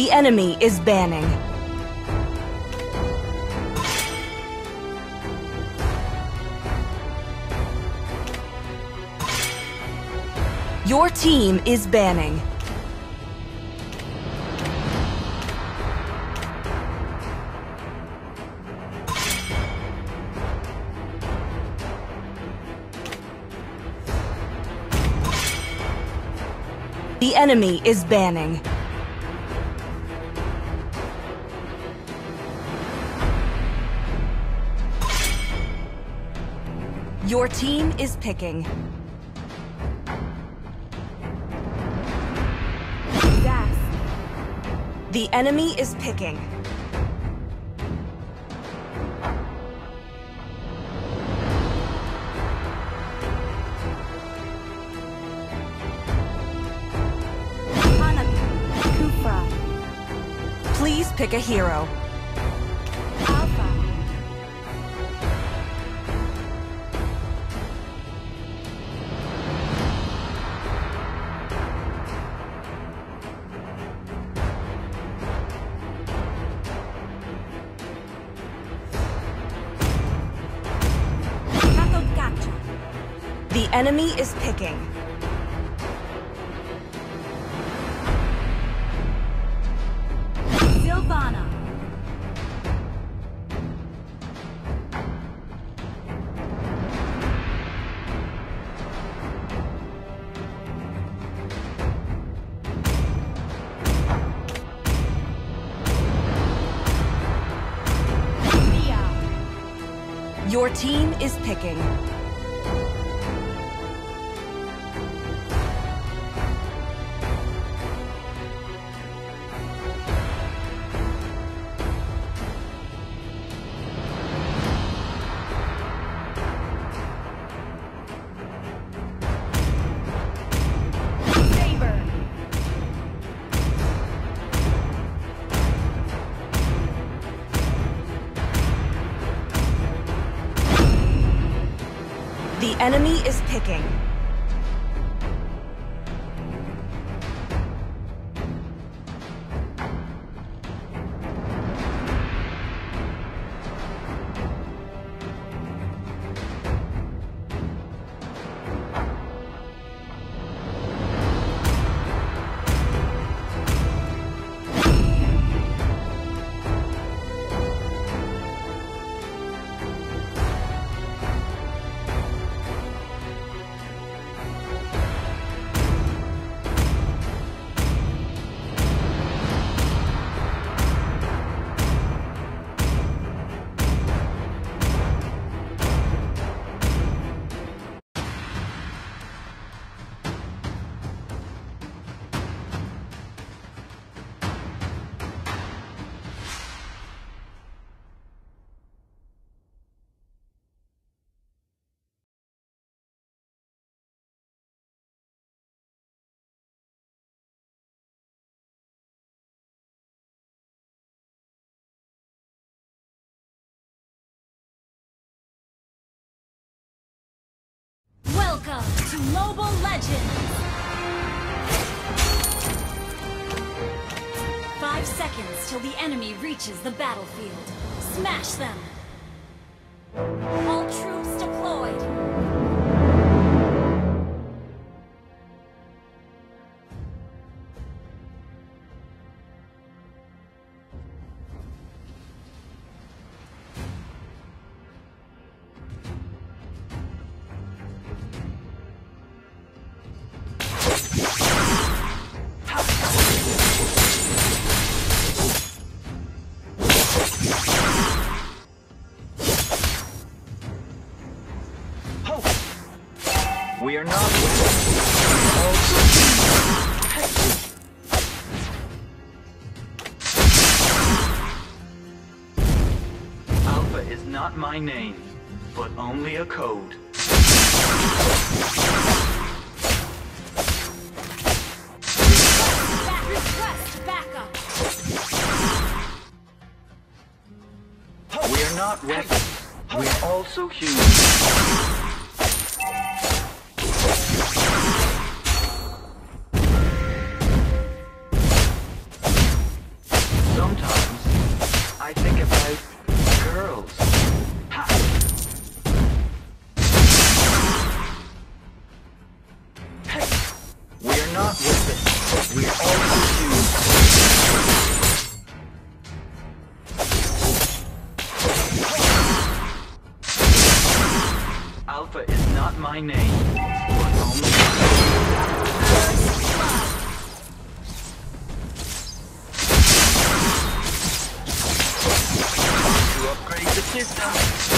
The enemy is banning. Your team is banning. The enemy is banning. Your team is picking. The enemy is picking. Kufra. Please pick a hero. Alpha. The enemy is picking. Sylvana. Mia. Your team is picking. The enemy is picking. Welcome to Mobile Legends! 5 seconds till the enemy reaches the battlefield. Smash them! All troops deployed! We are not Alpha is not my name, but only a code. Request backup! We are not weapons. We are also human. Alpha is not my name, but only a to upgrade the system.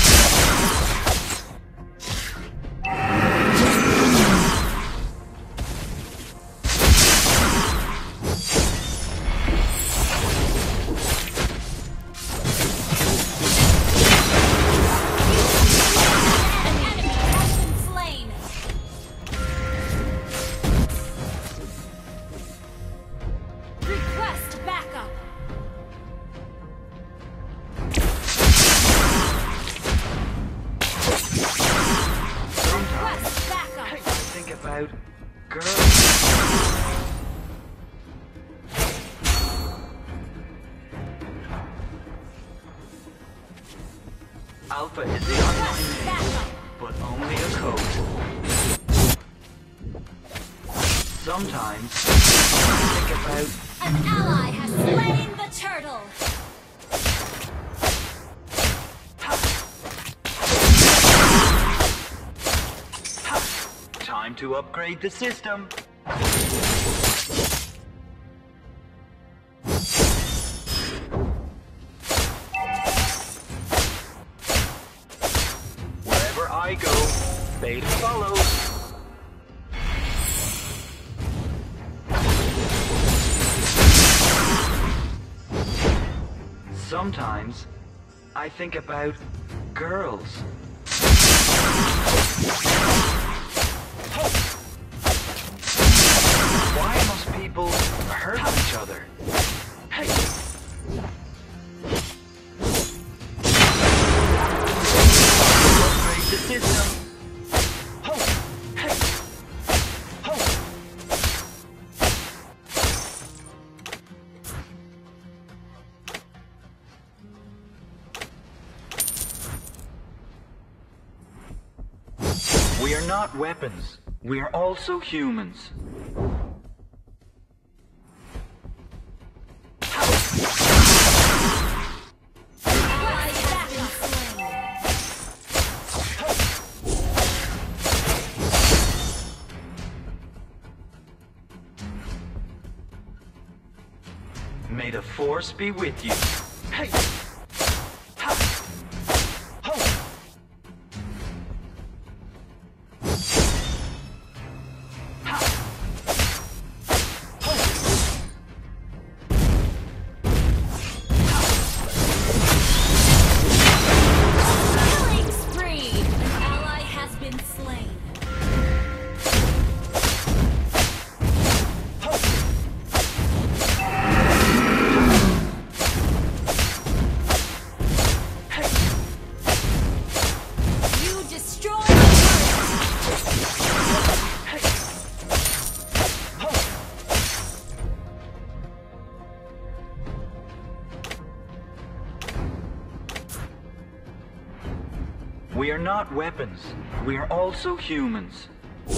About girls. Alpha is the online name, but only a code. Sometimes I think about an ally has slain the turtle. Time to upgrade the system. Wherever I go, fate follows. Sometimes I think about girls. Why must people hurt each other? Hey! Upgrade the system. Ho! Hey! Ho! We are not weapons. We are also humans. May the Force be with you. Hey! Ha! Ho! Ha! Ho! Killing spree! An ally has been slain. We are not weapons. We are also humans.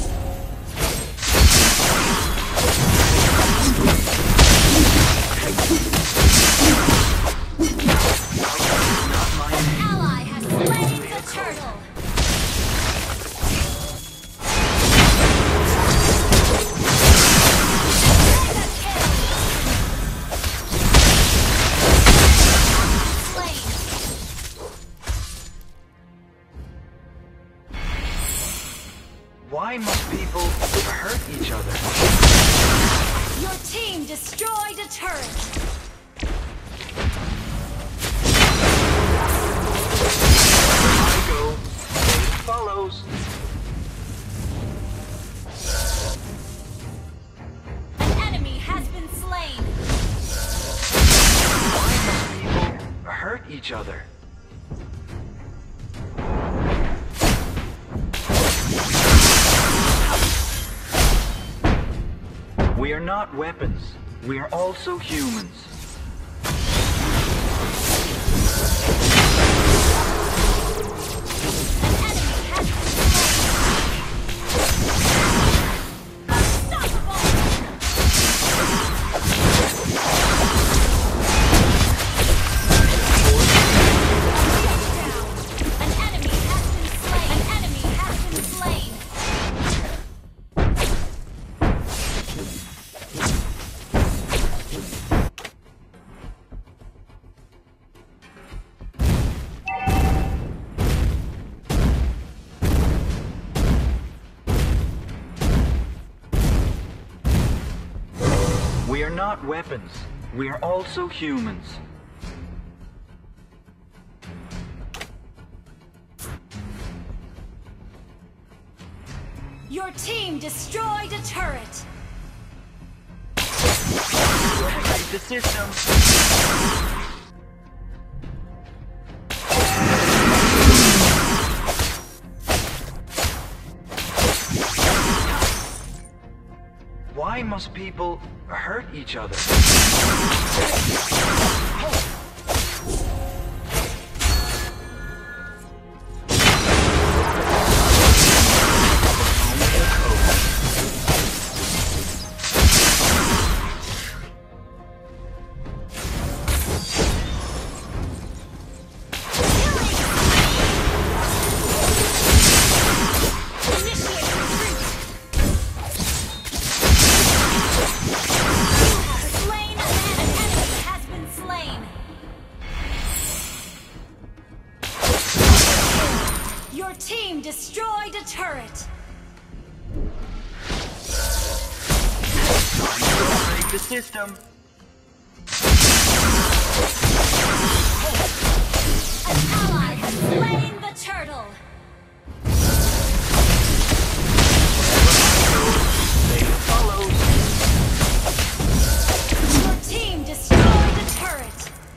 Not my An name. ally has slain the turtle. Why must people hurt each other? Your team destroyed a turret. I go, fate follows. An enemy has been slain. Why must people hurt each other? We are not weapons. We are also humans. An enemy has been slain. An enemy has We are not weapons. We are also humans. Your team destroyed a turret. Upgrade the system. Why must people hurt each other? Your team destroyed a turret. Time to upgrade the system. An ally has slain the turtle. They follow. Your team destroyed a turret.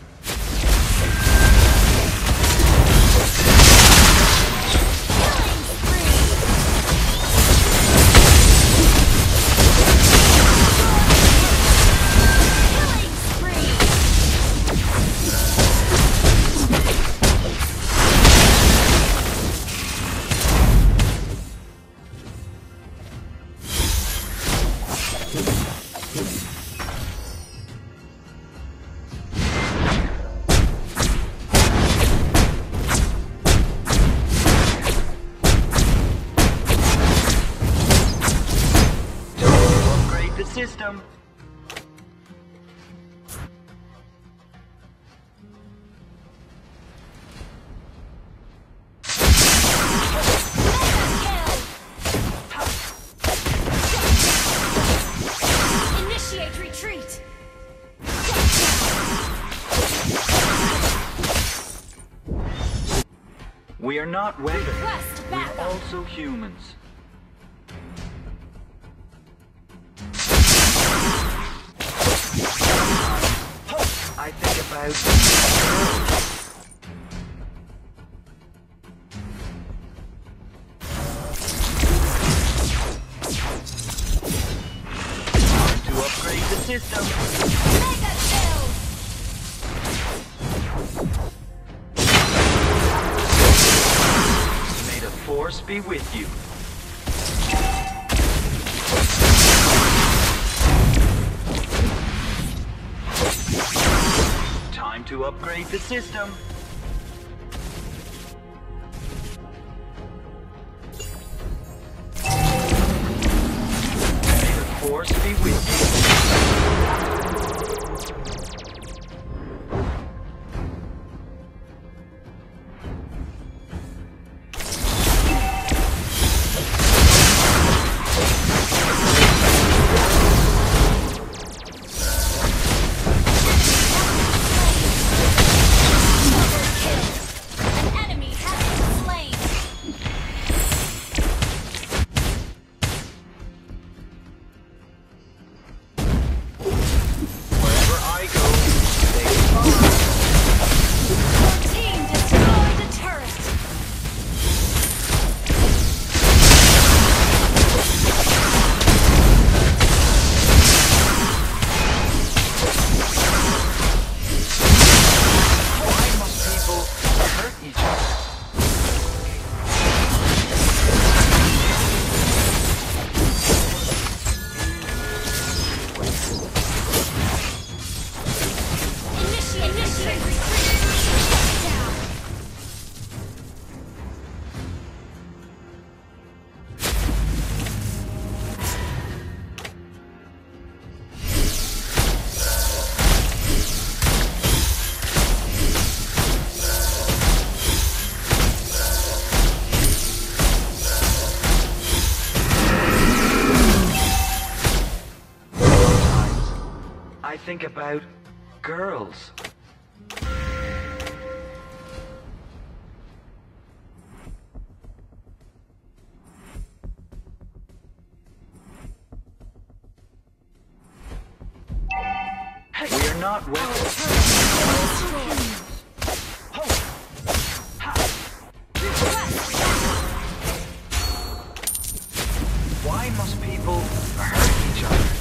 System. Initiate retreat. We are not weapons. Request We are backup. also humans. I think about time to upgrade the system. Mega kill. May the force be with you. Time to upgrade the system. May the force be with you. think about girls. Hey, we're not weapons. Why must people hurt each other?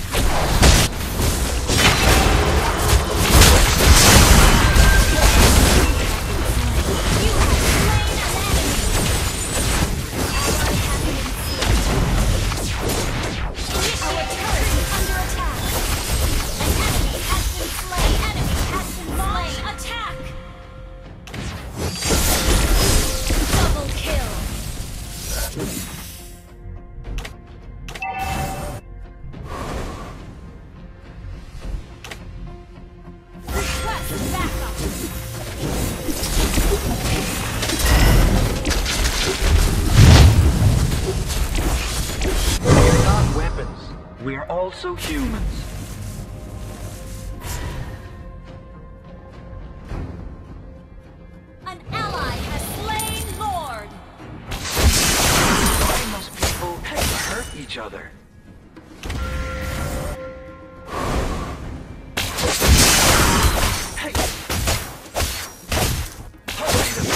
We're not weapons. We're also humans. An ally has slain Lord! Why must people hurt each other? Hey! May the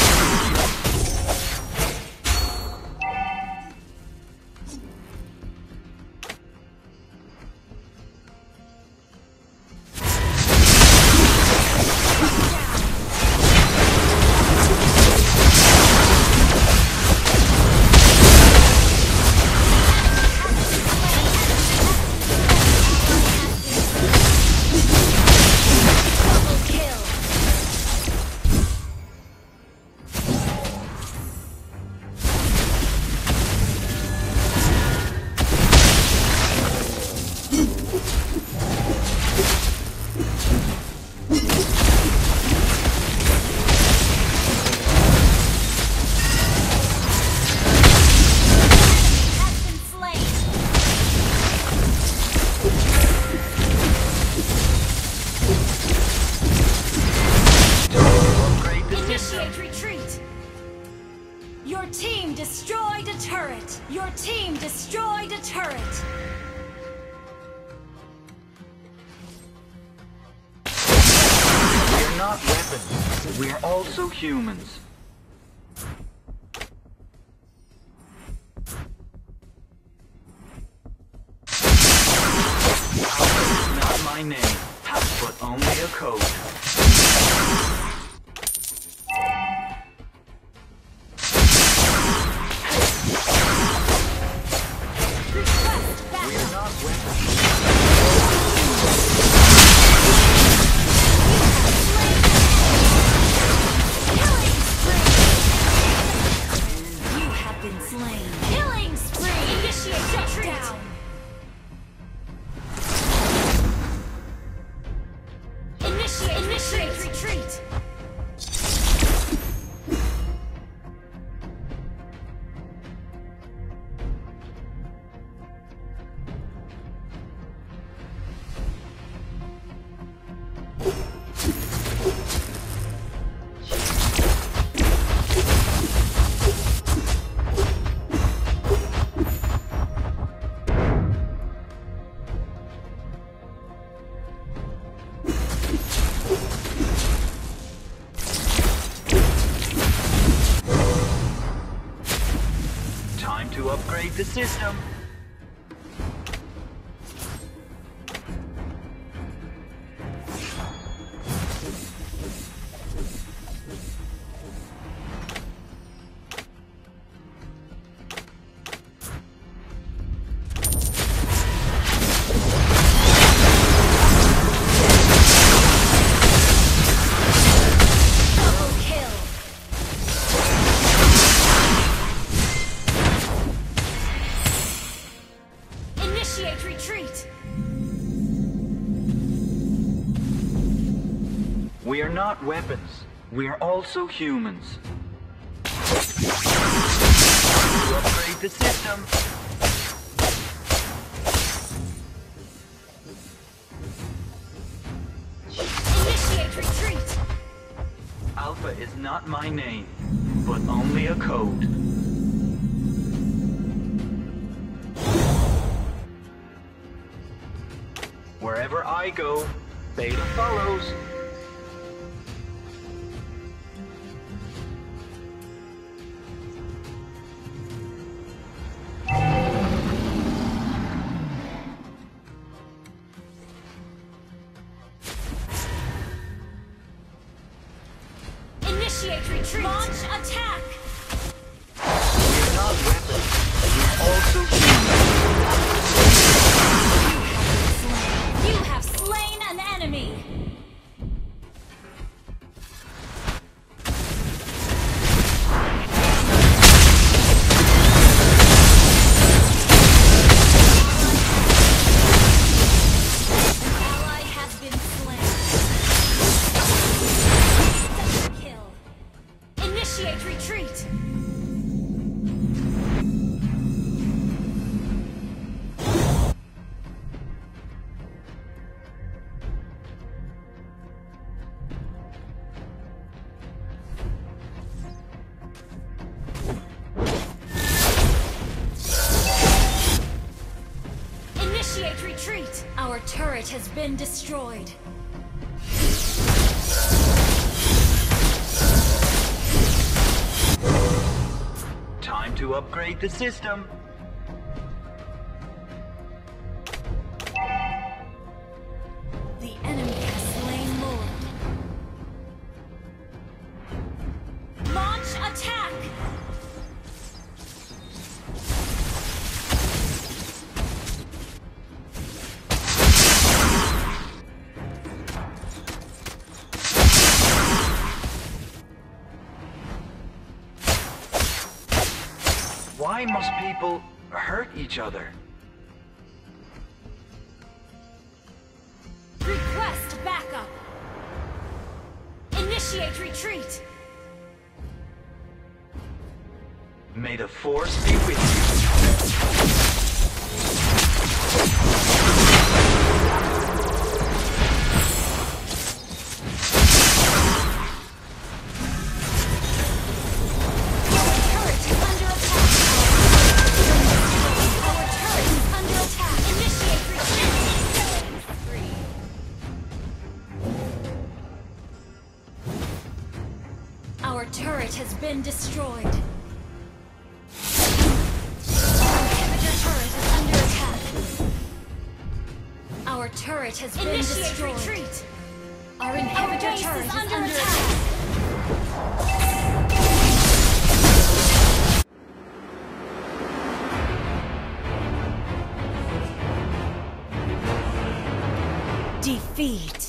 Your team destroyed a turret! Your team destroyed a turret! We're not weapons. We're also humans. Not my name, but only a code. We're not weapons. You have been slain. Killing spree! Initiate retreat! Initiate retreat! Time to upgrade the system. We are not weapons. We are also humans. To upgrade the system. Alpha is not my name, but only a code. Wherever I go, Beta follows. Initiate retreat! Launch attack! We're not weapons, we're also humans. You have slain an enemy! An ally has been slain. Double kill. Initiate retreat! Initiate retreat! Our turret has been destroyed. Time to upgrade the system. The enemy has slain Lord. Launch attack! Why must people hurt each other? Request backup! Initiate retreat! May the Force be with you. Turret is under attack! Our turret is under attack! Initiate retreat! Killing spree! Our turret has been destroyed. Our inhibitor turret is under attack. Our turret has been destroyed. Retreat. Our inhibitor turret is under attack. Defeat.